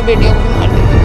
बेटियों को भी मार देंगे।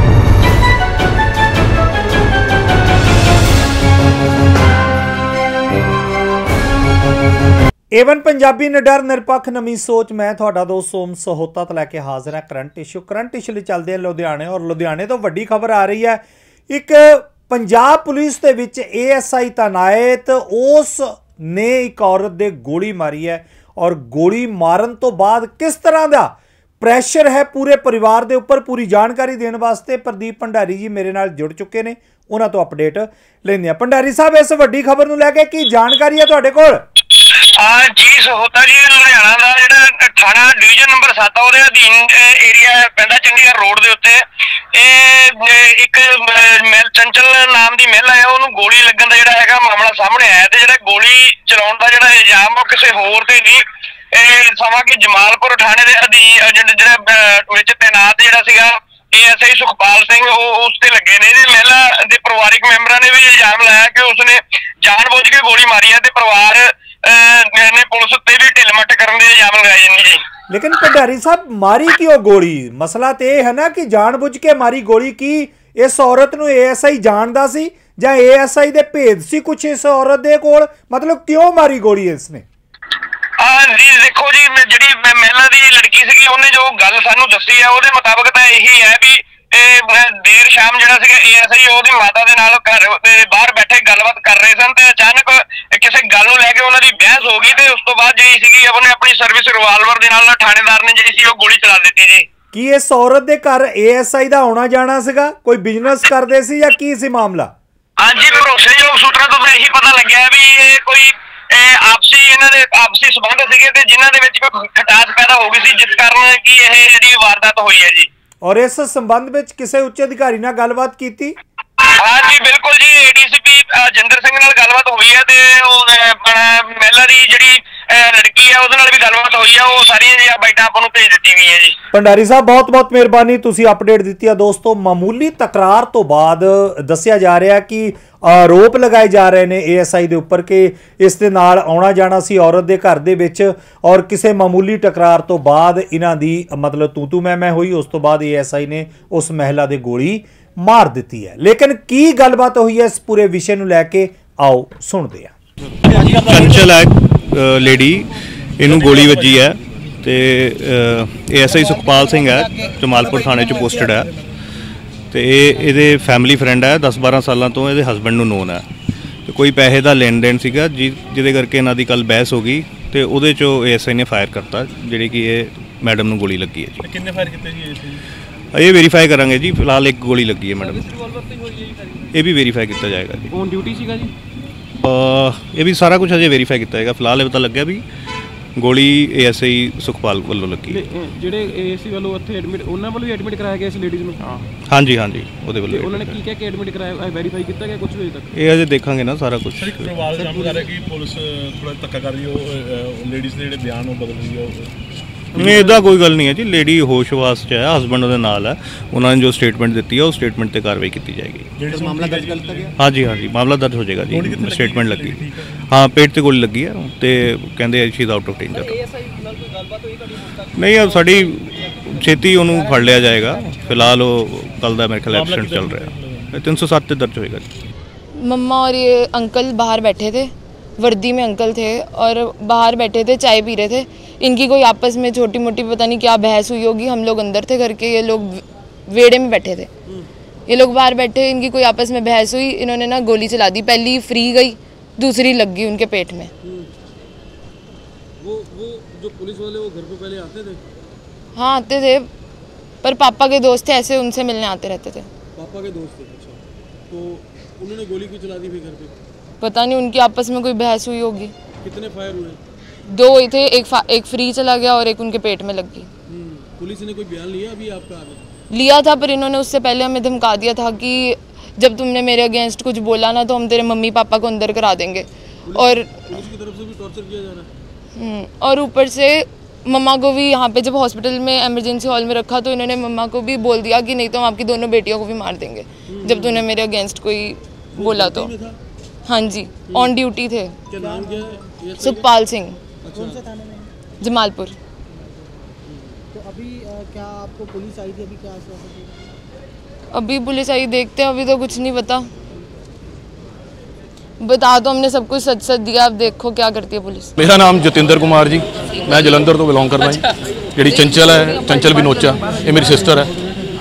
एवन पंजाबी निडर निरपक्ष नवी सोच मैं तुहाडा दोस्त सोम सहोता तो लैके हाजिर है करंट इशू चलते हैं लुधियाने और लुधियाने तो वड्डी खबर आ रही है। एक पंजाब पुलिस दे विच ASI तैनात उस ने एक औरत दे गोली मारी है और गोली मारन तो बाद किस तरह का प्रैशर है पूरे परिवार के उपर। पूरी जानकारी देने वास्ते प्रदीप भंडारी जी मेरे नाल जुड़ चुके हैं, उन्हां तो अपडेट लैंदे आ। भंडारी साहब इस वड्डी खबर नूं लैके की जानकारी है तुहाडे कोल? जी सहोता जी, लुधियाना का जिहड़ा थाना डिवीजन नंबर 7 ਉਹਦੇ ਅਧੀਨ ਏਰੀਆ ਪੈਂਦਾ ਚੰਡੀਗੜ੍ਹ ਰੋਡ ਦੇ ਉੱਤੇ। ਇਹ ਇੱਕ ਚੰਚਲ ਨਾਮ ਦੀ ਮਹਿਲਾ ਹੈ, ਉਹਨੂੰ ਗੋਲੀ ਲੱਗਣ ਦਾ ਜਿਹੜਾ ਹੈਗਾ ਮਾਮਲਾ ਸਾਹਮਣੇ ਆਇਆ ਤੇ ਜਿਹੜਾ ਗੋਲੀ ਚਲਾਉਣ ਦਾ ਜਿਹੜਾ ਇਲਜ਼ਾਮ ਉਹ ਕਿਸੇ ਹੋਰ ਤੇ ਨਹੀਂ, ਸਮਾਂ ਕਿ ਜਮਾਲਪੁਰ ਥਾਣੇ ਦੇ ਅਧੀਨ ਜਿਹੜਾ ਵਿੱਚ ਤੈਨਾਤ ਜਿਹੜਾ ਸੀਗਾ ASI ਸੁਖਪਾਲ ਸਿੰਘ ਉਹ ਉਸ ਤੇ ਲੱਗੇ ਨੇ। ਇਹਦੀ ਮਹਿਲਾ ਦੇ ਪਰਿਵਾਰਿਕ ਮੈਂਬਰਾਂ ਨੇ ਵੀ ਇਲਜ਼ਾਮ ਲਾਇਆ ਕਿ ਉਸਨੇ ਜਾਣਬੁੱਝ ਕੇ ਗੋਲੀ ਮਾਰੀ ਹੈ ਤੇ ਪਰਿਵਾਰ ने पुलिस उत्ते भी ढिल मट करने के इल्जाम लगाए जाते जी। लेकिन भंडारी साहब मारी क्यों गोली? मसला तो यह है ना कि जानबुझ के मारी गोली की इस औरत नूं ASI जानदा सी जां ASI दे भेद सी कुछ इस औरत दे कोल? मतलब क्यों मारी गोली इसने? जी देखो जी, जिहड़ी महिला दी लड़की सीगी उन्हें जो गल सानू दसी है ਉਹਦੇ मुताबिक तो यही है भी देर शाम जिहड़ा सीगा ASI ਉਹਦੀ माता दे नाल घर बाहर बैठे गलबात कर रहे सन ते अचानक किसी गल नूं लैके उन्हां दी बहस हो गई ते उस तो बाद जिहड़ी सीगी ਉਹਨੇ अपनी सर्विस रिवाल्वर दे नाल थानेदार ने जिहड़ी सी ਉਹ गोली चला ਦਿੱਤੀ जी। की इस औरत दे घर ASI दा आउणा जाना सीगा? कोई बिजनेस करदे सी या की सी मामला? हाँ जी, भरोसेयोग सूत्रों तो यही पता लग्या भी ये कोई आपसी इन्हां दे आपसी संबंध सीगे ते जिन्हां दे विच कोई खटास पैदा हो गई सी जिस कारण की यह जिहड़ी वारदात हुई है जी। और इस संबंध में किसी उच्च अधिकारी नाल गलबात कीती? हाँ जी बिल्कुल जी, ADCP जिंदर सिंह नाल गलबात हुई है ते महिला दी जिहड़ी लड़की है ਉਹਦੇ ਨਾਲ भी गलबात हुई है, वो सारियां जी बाइटां आपां नूं भेज दित्ती गई है जी। भंडारी साहब बहुत बहुत मेहरबानी, तुसीं अपडेट दित्ती है। दोस्तों मामूली तकरार तो बाद दस्सिया जा रहा है कि आरोप लगाए जा रहे हैं ASI ਦੇ ਉੱਪਰ ਕਿ ਇਸ ਦੇ ਨਾਲ ਆਉਣਾ ਜਾਣਾ ਸੀ ਔਰਤ ਦੇ ਘਰ ਦੇ ਵਿੱਚ ਔਰ ਕਿਸੇ ਮਾਮੂਲੀ ਟਕਰਾਰ ਤੋਂ ਬਾਅਦ ਇਹਨਾਂ ਦੀ ਮਤਲਬ ਤੂੰ ਮੈਂ ਹੋਈ। ਉਸ ਤੋਂ ਬਾਅਦ ASI ਨੇ ਉਸ ਮਹਿਲਾ ਦੇ ਗੋਲੀ ਮਾਰ ਦਿੱਤੀ ਹੈ। ਲੇਕਿਨ ਕੀ ਗੱਲਬਾਤ ਹੋਈ ਹੈ ਇਸ ਪੂਰੇ ਵਿਸ਼ੇ ਨੂੰ ਲੈ ਕੇ ਆਓ ਸੁਣਦੇ ਹਾਂ। ਚੰਚਲ ਹੈ ਲੇਡੀ, ਇਹਨੂੰ ਗੋਲੀ ਵੱਜੀ ਹੈ ਤੇ ASI ਸੁਖਪਾਲ ਸਿੰਘ ਹੈ, ਜਮਾਲਪੁਰ ਥਾਣੇ 'ਚ ਪੋਸਟਡ ਹੈ ਤੇ ਇਹਦੇ ਫੈਮਿਲੀ ਫਰੈਂਡ ਹੈ, 10-12 ਸਾਲਾਂ ਤੋਂ ਇਹਦੇ ਹਸਬੈਂਡ ਨੂੰ ਨੋਨ ਹੈ ਤੇ ਕੋਈ ਪੈਸੇ ਦਾ ਲੈਣ ਦੇਣ ਸੀਗਾ ਜਿਹਦੇ ਕਰਕੇ ਇਹਨਾਂ ਦੀ ਕੱਲ ਬਹਿਸ ਹੋ ਗਈ ਤੇ ਉਹਦੇ 'ਚੋਂ ASI ਨੇ ਫਾਇਰ ਕਰਤਾ ਜਿਹੜੀ ਕਿ ਇਹ ਮੈਡਮ ਨੂੰ ਗੋਲੀ ਲੱਗੀ ਹੈ ਜੀ। ਕਿੰਨੇ ਫਾਇਰ ਕੀਤੇ ਜੀ ASI? ਇਹ ਵੈਰੀਫਾਈ ਕਰਾਂਗੇ ਜੀ, ਫਿਲਹਾਲ ਇੱਕ ਗੋਲੀ ਲੱਗੀ ਹੈ ਮੈਡਮ, ਇਹ ਵੀ ਵੈਰੀਫਾਈ ਕੀਤਾ ਜਾਏਗਾ ਜੀ। ਔਨ ਡਿਊਟੀ ਸੀਗਾ ਜੀ? ਇਹ ਵੀ ਸਾਰਾ ਕੁਝ ਅਜੇ ਵੈਰੀਫਾਈ ਕੀਤਾ ਜਾਏਗਾ। ਫਿਲਹਾਲ ਇਹ ਪਤਾ ਲੱਗਿਆ ਵੀ ਗੋਲੀ ASI ਸੁਖਪਾਲ ਵੱਲੋਂ ਲੱਗੀ ਹੈ। ਜਿਹੜੇ ASI ਵੱਲੋਂ ਉੱਥੇ ਐਡਮਿਟ ਉਹਨਾਂ ਵੱਲੋਂ ਵੀ ਐਡਮਿਟ ਕਰਾਇਆ ਗਿਆ ਇਸ ਲੇਡੀਜ਼ ਨੂੰ? ਹਾਂਜੀ ਉਹਦੇ ਵੱਲੋਂ। ਉਹਨਾਂ ਨੇ ਕੀ ਕਿ ਐਡਮਿਟ ਕਰਾਇਆ, ਵੈਰੀਫਾਈ ਕੀਤਾ ਗਿਆ ਕੁਝ ਅਜੇ ਤੱਕ? ਇਹ ਅਜੇ ਦੇਖਾਂਗੇ ਨਾ ਸਾਰਾ ਕੁਝ। ਪਰਿਵਾਰ ਦਾ ਕੰਮ ਕਰ ਰਿਹਾ ਕਿ ਪੁਲਿਸ ਥੋੜਾ ਧੱਕਾ ਕਰ ਰਹੀ ਉਹ ਲੇਡੀਜ਼ ਦੇ ਜਿਹੜੇ ਬਿਆਨ ਉਹ ਬਦਲ ਰਹੀ ਹੈ। ਨਹੀਂ ਇੱਦਾਂ ਕੋਈ ਗੱਲ ਨਹੀਂ ਹੈ ਜੀ, ਲੇਡੀ ਹੋਸ਼-ਵਾਸ 'ਚ ਹੈ, ਹਸਬੈਂਡ ਉਹਦੇ ਨਾਲ ਹੈ, ਉਹਨਾਂ ਨੇ ਜੋ ਸਟੇਟਮੈਂਟ ਦਿੱਤੀ ਹੈ ਉਹ ਸਟੇਟਮੈਂਟ 'ਤੇ ਕਾਰਵਾਈ ਕੀਤੀ ਜਾਏਗੀ। ਮਾਮਲਾ ਦਰਜ ਕਰ ਦਿੱਤਾ ਗਿਆ? ਹਾਂਜੀ ਮਾਮਲਾ ਦਰਜ ਹੋ ਜਾਏਗਾ ਜੀ, ਸਟੇਟਮੈਂਟ ਲੱਗੀ। ਹਾਂ ਪੇਟ 'ਤੇ ਗੋਲੀ ਲੱਗੀ ਹੈ ਤੇ ਕਹਿੰਦੇ she is out of danger. ਨਹੀਂ ਸਾਡੀ ਛੇਤੀ ਉਹਨੂੰ ਫੜ ਲਿਆ ਜਾਏਗਾ। ਫਿਲਹਾਲ ਉਹ ਕੱਲ ਦਾ ਮੇਰੇ ਖਿਆਲ ਐਬਸੈਂਟ ਚੱਲ ਰਿਹਾ, 307 ਤੇ ਦਰਜ ਹੋਏਗਾ ਜੀ। मम्मा और ये अंकल बाहर बैठे थे, वर्दी में अंकल थे और बाहर बैठे थे, चाय पी रहे थे। इनकी कोई आपस में छोटी मोटी पता नहीं क्या बहस हुई होगी। हम लोग अंदर थे घर के, ये लोग वेड़े में बैठे थे, ये लोग बाहर बैठे। इनकी कोई आपस में बहस हुई, इन्होंने ना गोली चला दी। पहली फ्री गई, दूसरी लग गई उनके पेट में। वो जो पुलिस वाले वो घर पे पहले आते थे? हाँ आते थे, पर पापा के दोस्त थे, ऐसे उनसे मिलने आते रहते थे। पापा के दोस्त थे? अच्छा, तो उन्होंने गोली क्यों चला दी फिर घर पे? पता नहीं, उनकी आपस में कोई बहस हुई होगी। कितने फायर हुए? 2 ही थे, एक फ्री चला गया और एक उनके पेट में लग गई। पुलिस ने कोई बयान लिया अभी आपका? लिया था, पर इन्होंने उससे पहले हमें धमका दिया था कि जब तुमने मेरे अगेंस्ट कुछ बोला ना तो हम तेरे मम्मी पापा को अंदर करा देंगे। और पुलिस की तरफ से भी टॉर्चर किया जा रहा है। और ऊपर से मम्मा को भी यहाँ पे जब हॉस्पिटल में इमरजेंसी हॉल में रखा तो इन्होंने मम्मा को भी बोल दिया कि नहीं तो हम आपकी दोनों बेटियों को भी मार देंगे जब तूने मेरे अगेंस्ट कोई बोला तो। हाँ जी, ऑन ड्यूटी थे। क्या नाम क्या है? सुखपाल सिंह, अच्छा। जमालपुर। तो अभी अभी क्या आपको पुलिस आई थी, अभी क्या आश्वासन दिया? अभी पुलिस आई, देखते हैं, अभी तो कुछ नहीं पता। बता तो हमने सब कुछ सच सच दिया, अब देखो क्या करती है पुलिस। मेरा नाम जतिंदर कुमार जी, मैं जलंधर तो बिलोंग करना जी। ਜਿਹੜੀ ਚੰਚਲ ਹੈ, ਚੰਚਲ ਬਿਨੋਚਾ, ਇਹ ਮੇਰੀ ਸਿਸਟਰ ਹੈ।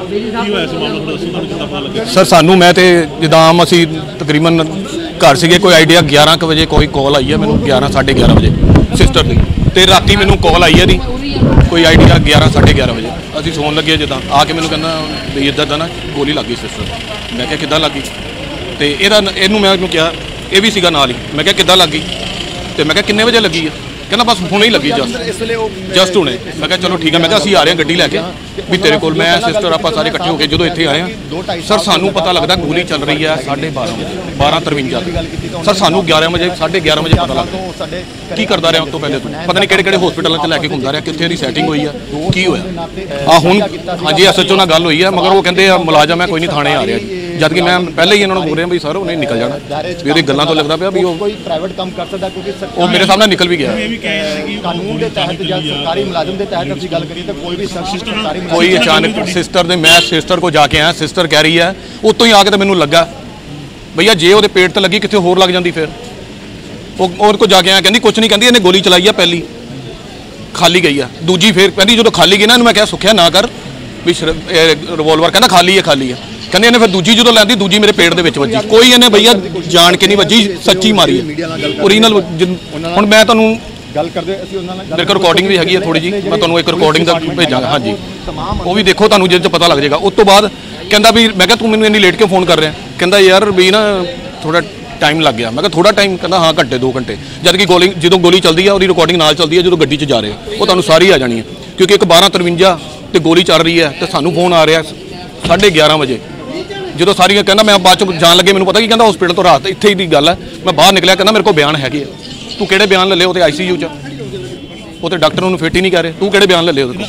ਸਰ ਸਾਨੂੰ ਮੈਂ ਤੇ ਜਿੱਦਾਂ ਆਮ ਅਸੀਂ ਤਕਰੀਬਨ ਘਰ ਸੀਗੇ, ਕੋਈ ਆਈਡੀਆ 11 ਕੁ ਵਜੇ ਕੋਈ ਕਾਲ ਆਈ ਹੈ ਮੈਨੂੰ, 11 ਸਾਢੇ 11 ਵਜੇ ਸਿਸਟਰ ਦੀ, ਤੇ ਰਾਤੀ ਮੈਨੂੰ ਕਾਲ ਆਈ ਹੈ ਦੀ ਕੋਈ ਆਈਡੀਆ 11 ਸਾਢੇ 11 ਵਜੇ। ਅਸੀਂ ਸੌਣ ਲੱਗੇ ਜਿੱਦਾਂ ਆ ਕੇ ਮੈਨੂੰ ਕਹਿੰਦਾ ਵੀ ਇੱਦਾਂ ਦਾ ਨਾ ਗੋਲੀ ਲੱਗ ਗਈ ਸਿਸਟਰ। ਮੈਂ ਕਿਹਾ ਕਿੱਦਾਂ ਲੱਗ ਗਈ, ਤੇ ਇਹਨੂੰ ਮੈਂ ਕਿਹਾ, ਇਹ ਵੀ ਸੀਗਾ ਨਾਲ ਹੀ। ਮੈਂ ਕਿਹਾ ਕਿੱਦਾਂ ਲੱਗ ਗਈ, ਤੇ ਮੈਂ ਕਿਹਾ ਕਿੰਨੇ ਵਜੇ ਲੱਗੀ ਆ, ਕਹਿੰਦਾ ਬਸ ਹੁਣੇ ਹੀ ਲੱਗੀ ਜਸਟ ਹੁਣੇ। ਮੈਂ ਕਿਹਾ ਚਲੋ ਠੀਕ ਹੈ। ਮੈਂ ਕਿਹਾ ਅਸੀਂ ਆ ਰਹੇ ਹਾਂ ਗੱਡੀ ਲੈ ਕੇ ਵੀ ਤੇਰੇ ਕੋਲ, ਮੈਂ ਸਿਸਟਰ ਆਪਾਂ ਸਾਰੇ ਇਕੱਠੇ ਹੋ ਕੇ ਜਦੋਂ ਇੱਥੇ ਆਏ ਹਾਂ ਸਰ ਸਾਨੂੰ ਪਤਾ ਲੱਗਦਾ ਗੋਲੀ ਚੱਲ ਰਹੀ ਹੈ 12:30 ਵਜੇ, 12:53। ਸਰ ਸਾਨੂੰ 11 ਵਜੇ 11:30 ਵਜੇ ਪਤਾ ਲੱਗਦਾ। ਕੀ ਕਰਦਾ ਰਿਹਾ ਉਸ ਤੋਂ ਪਹਿਲੇ ਤੂੰ, ਪਤਾ ਨਹੀਂ ਕਿਹੜੇ ਹਸਪੀਟਲਾਂ 'ਚ ਲੈ ਕੇ ਘੁੰਮਦਾ ਰਿਹਾ, ਕਿੱਥੇ ਦੀ ਸੈਟਿੰਗ ਹੋਈ ਆ, ਕੀ ਹੋਇਆ। ਹੁਣ ਹਾਂਜੀ ਐਸਐਚਓ ਨਾਲ ਗੱਲ ਹੋਈ ਹੈ, ਮਗਰ ਉਹ ਕਹਿੰਦੇ ਆ ਮੁਲਾਜ਼ਮ ਹੈ ਕੋਈ ਨਹੀਂ, ਥਾਣੇ ਆ ਰਿਹਾ ਜੀ। ਜਦ ਕਿ ਮੈਂ ਪਹਿਲੇ ਹੀ ਇਹਨਾਂ ਨੂੰ ਬੋਲ ਰਿਹਾ ਵੀ ਸਰ ਉਹਨੇ ਨਿਕਲ ਜਾਣਾ, ਵੀ ਉਹਦੀ ਗੱਲਾਂ ਤੋਂ ਲੱਗਦਾ ਪਿਆ ਵੀ ਉਹ ਕੋਈ ਪ੍ਰਾਈਵੇਟ ਕੰਮ ਕਰ ਸਕਦਾ, ਕਿਉਂਕਿ ਉਹ ਮੇਰੇ ਸਾਹਮਣੇ ਨਿਕਲ ਵੀ ਗਿਆ। ਕਾਨੂੰਨ ਦੇ ਤਹਿਤ ਜਾਂ ਸਰਕਾਰੀ ਮੁਲਾਜ਼ਮ ਦੇ ਤਹਿਤ ਅਸੀਂ ਗੱਲ ਕਰੀਏ ਤਾਂ ਕੋਈ ਵੀ ਸਰਕਾਰੀ ਕੋਈ ਅਚਾਨਕ ਸਿਸਟਰ ਦੇ, ਮੈਂ ਸਿਸਟਰ ਕੋ ਜਾ ਕੇ ਆਇਆ, ਸਿਸਟਰ ਕਹਿ ਰਹੀ ਹੈ ਉੱਤੋਂ ਹੀ ਆ ਕੇ ਤਾਂ ਮੈਨੂੰ ਲੱਗਾ ਭਈਆ ਜੇ ਉਹਦੇ ਪੇਟ ਤੇ ਲੱਗੀ ਕਿੱਥੇ ਹੋਰ ਲੱਗ ਜਾਂਦੀ। ਫਿਰ ਉਹ ਉਹਦੇ ਕੋ ਜਾ ਕੇ ਆਇਆ, ਕਹਿੰਦੀ ਕੁਛ ਨਹੀਂ, ਕਹਿੰਦੀ ਇਹਨੇ ਗੋਲੀ ਚਲਾਈ ਆ, ਪਹਿਲੀ ਖਾਲੀ ਗਈ ਆ, ਦੂਜੀ ਫਿਰ ਕਹਿੰਦੀ ਜਦੋਂ ਖਾਲੀ ਗਈ ਨਾ ਇਹਨੂੰ ਮੈਂ ਕਿਹਾ ਸੁੱਖਿਆ ਨਾ ਕਰ ਵੀ ਰਿਵੋਲਵਰ, ਕਹਿੰਦਾ ਖਾਲੀ ਹੈ ਖਾਲੀ ਹੈ। ਕਹਿੰਦੇ ਇਹਨੇ ਫਿਰ ਦੂਜੀ ਜਦੋਂ ਲੈਂਦੀ, ਦੂਜੀ ਮੇਰੇ ਪੇਟ ਦੇ ਵਿੱਚ ਵੱਜੀ। ਕੋਈ ਇਹਨੇ ਭਈਆ ਜਾਣ ਕੇ ਨਹੀਂ ਵੱਜੀ, ਸੱਚੀ ਮਾਰੀ ਹੈ ਓਰੀਜਨਲ। ਹੁਣ ਮੈਂ ਤੁਹਾਨੂੰ ਗੱਲ ਕਰਦੇ ਅਸੀਂ ਉਹਨਾਂ ਨਾਲ ਮੇਰੇ ਕੋਲ ਰਿਕਾਰਡਿੰਗ ਵੀ ਹੈਗੀ ਹੈ ਥੋੜੀ ਜੀ, ਮੈਂ ਤੁਹਾਨੂੰ ਇੱਕ ਰਿਕਾਰਡਿੰਗ ਦਾ ਭੇਜਾਂਗਾ। ਹਾਂਜੀ ਉਹ ਵੀ ਦੇਖੋ, ਤੁਹਾਨੂੰ ਜਿਹਦੇ 'ਚ ਪਤਾ ਲੱਗ ਜਾਏਗਾ। ਉਸ ਤੋਂ ਬਾਅਦ ਕਹਿੰਦਾ ਵੀ, ਮੈਂ ਕਿਹਾ ਤੂੰ ਮੈਨੂੰ ਇੰਨੀ ਲੇਟ ਕਿਉਂ ਫੋਨ ਕਰ ਰਿਹਾ, ਕਹਿੰਦਾ ਯਾਰ ਵੀ ਨਾ ਥੋੜਾ ਟਾਈਮ ਲੱਗ ਗਿਆ। ਮੈਂ ਕਿਹਾ ਥੋੜਾ ਟਾਈਮ, ਕਹਿੰਦਾ ਹਾਂ ਘੰਟੇ 2 ਘੰਟੇ। ਜਦ ਕਿ ਜਦੋਂ ਗੋਲੀ ਚੱਲਦੀ ਹੈ ਉਹਦੀ ਰਿਕਾਰਡਿੰਗ ਨਾਲ ਚੱਲਦੀ ਹੈ, ਜਦੋਂ ਗੱਡੀ 'ਚ ਜਾ ਰਹੇ ਉਹ ਤੁਹਾਨੂੰ ਸਾਰੀ ਆ ਜਾਣੀ ਹੈ, ਕਿਉਂਕਿ ਇੱਕ 12:53 ਤੇ ਗੋਲੀ ਚੱਲ ਰਹੀ ਹੈ ਤੇ ਸਾਨੂੰ ਫੋਨ ਆ ਰਿਹਾ 11:30 ਵਜੇ। ਜਦੋਂ ਸਾਰੀਆਂ ਕਹਿੰਦਾ ਮੈਂ ਬਾਅਦ 'ਚ ਜਾਣ ਲੱਗੇ ਮੈਨੂੰ ਪਤਾ ਕੀ ਕਹਿੰਦਾ ਹਸਪੀਟਲ ਤੋਂ ਰਾਤ ਇੱਥੇ ਹੀ ਦੀ ਗੱਲ ਹੈ, ਮੈਂ ਬਾਹਰ ਨਿਕਲਿਆ, ਕਹਿੰਦਾ ਮੇਰੇ ਕੋਲ ਬਿਆਨ ਹੈਗੇ ਆ। ਤੂੰ ਕਿਹੜੇ ਬਿਆਨ ਲੈ ਲਏ, ਉਹ ਤੇ ICU 'ਚ, ਉਹ ਤੇ ਡਾਕਟਰ ਉਹਨੂੰ ਫਿੱਟ ਹੀ ਨਹੀਂ ਕਰ ਰਹੇ, ਤੂੰ ਕਿਹੜੇ ਬਿਆਨ ਲੈ ਲਏ ਉਹਦੇ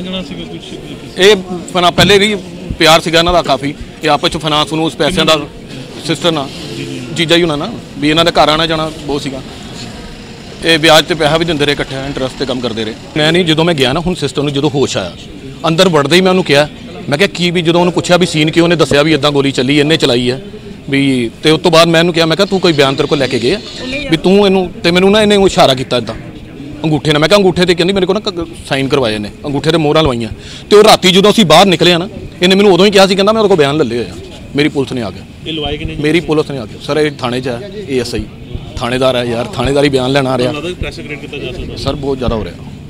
ਕੋਲ। ਇਹ ਪਹਿਲੇ ਵੀ ਪਿਆਰ ਸੀਗਾ ਇਹਨਾਂ ਦਾ ਕਾਫੀ, ਇਹ ਆਪਸ 'ਚ ਫਾਈਨਾਂਸ ਨੂੰ ਉਸ ਪੈਸਿਆਂ ਦਾ ਸਿਸਟਰ ਨਾਲ ਜੀਜਾ ਹੀ ਉਹਨਾਂ ਨਾ ਵੀ ਇਹਨਾਂ ਦੇ ਘਰ ਆਣਾ ਜਾਣਾ ਬਹੁਤ ਸੀਗਾ। ਇਹ ਵਿਆਜ ਤੇ ਪੈਸਾ ਵੀ ਦਿੰਦੇ ਰਹੇ ਇਕੱਠਾ, ਇੰਟਰਸਟ ਤੇ ਕੰਮ ਕਰਦੇ ਰਹੇ। ਮੈਂ ਨਹੀਂ, ਜਦੋਂ ਮੈਂ ਗਿਆ ਨਾ ਹੁਣ ਸਿਸਟਰ ਨੂੰ ਜਦੋਂ ਹੋਸ਼ ਆਇਆ, ਅੰਦਰ ਵੜਦੇ ਹੀ ਮੈਂ ਉਹਨੂੰ ਕਿਹਾ, ਮੈਂ ਕਿਹਾ ਕੀ ਵੀ, ਜਦੋਂ ਉਹਨੂੰ ਪੁੱਛਿਆ ਵੀ ਸੀਨ ਕਿਉਂ, ਉਹਨੇ ਦੱਸਿਆ ਵੀ ਇਦਾਂ ਗੋਲੀ ਚੱਲੀ, ਇਹਨੇ ਚਲਾਈ ਹੈ ਵੀ। ਤੇ ਉਸ ਤੋਂ ਬਾਅਦ ਮੈਂ ਉਹਨੂੰ ਕਿਹਾ, ਮੈਂ ਕਿਹਾ ਤੂੰ ਕੋਈ ਬਿਆਨ ਤੇਰੇ ਕੋਲ ਲੈ ਕੇ ਗਏ ਵੀ ਤੂੰ ਇਹਨੂੰ, ਤੇ ਮੈਨੂੰ ਨਾ ਇਹਨੇ ਇਸ਼ਾਰਾ ਕੀਤਾ ਇਦਾਂ ਅੰਗੂਠੇ ਨਾਲ। ਮੈਂ ਕਿਹਾ ਅੰਗੂਠੇ ਤੇ, ਕਹਿੰਦੀ ਮੇਰੇ ਕੋਲ ਨਾ ਸਾਈਨ ਕਰਵਾਏ ਨੇ, ਅੰਗੂਠੇ ਤੇ ਮੋਹਰਾਂ ਲਵਾਈਆਂ। ਤੇ ਉਹ ਰਾਤੀ ਜਦੋਂ ਅਸੀਂ ਬਾਹਰ ਨਿਕਲੇ ਆ ਨਾ, ਇਹਨੇ ਮੈਨੂੰ ਉਦੋਂ ਹੀ ਕਿਹਾ ਸੀ, ਕਹਿੰਦਾ ਮੈਂ ਉਹਦੇ ਕੋਲ ਬਿਆਨ ਲੈ ਲਏ ਹੋਇਆ। ਮੇਰੀ ਪੁਲਿਸ ਨੇ ਆ ਕੇ, ਇਹ ਲਵਾਏ ਕਿ ਨਹੀਂ? ਮੇਰੀ ਪੁਲਿਸ ਨੇ ਆ ਕੇ, ਸਰ ਇਹ ਥਾਣੇ 'ਚ ਹੈ, ASI ਥਾਣੇਦਾਰ ਹੈ ਯਾਰ, ਥਾਣੇਦਾਰੀ ਬਿਆਨ ਲੈਣ ਆ ਰਿਹਾ। ਸਰ ਬਹੁਤ ਜ਼ਿਆਦਾ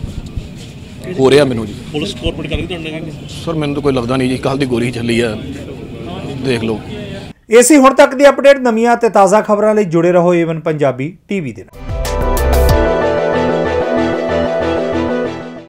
ਹੋ ਰਿਹਾ ਮੈਨੂੰ ਜੀ। ਪੁਲਿਸ ਕੋਆਪਰੇਟ ਕਰ ਰਹੀ ਤੁਹਾਡੇ ਨਾਲ? ਸਰ ਮੈਨੂੰ ਤਾਂ ਕੋਈ ਲੱਗਦਾ ਨਹੀਂ ਜੀ, ਕੱਲ ਦੀ ਗੋਲੀ ਚੱਲੀ ਆ, ਦੇਖ ਲਓ। ਇਹ ਸੀ ਹੁਣ ਤੱਕ ਦੀ ਅਪਡੇਟ। ਨਵੀਆਂ ਤੇ ਤਾਜ਼ਾ ਖਬਰਾਂ ਲਈ ਜੁੜੇ ਰਹੋ ਏਵਨ ਪੰਜਾਬੀ TV ਦੇ ਨਾਲ।